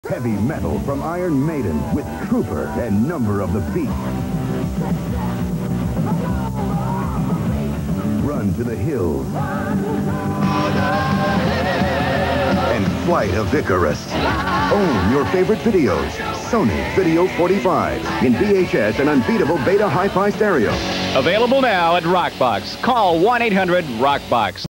Heavy metal from Iron Maiden with Trooper and Number of the Beast. Run to the Hills. And Flight of Icarus. Own your favorite videos. Sony Video 45 in VHS and unbeatable Beta Hi-Fi stereo. Available now at Rockbox. Call 1-800-ROCKBOX.